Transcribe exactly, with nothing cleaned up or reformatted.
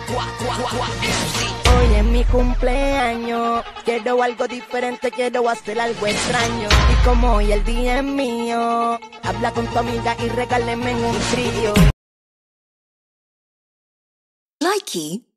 Hoy es mi cumpleaños, quiero algo diferente, quiero hacer algo extraño. Y como hoy el día es mío, habla con tu amiga y regáleme un trío. Likey.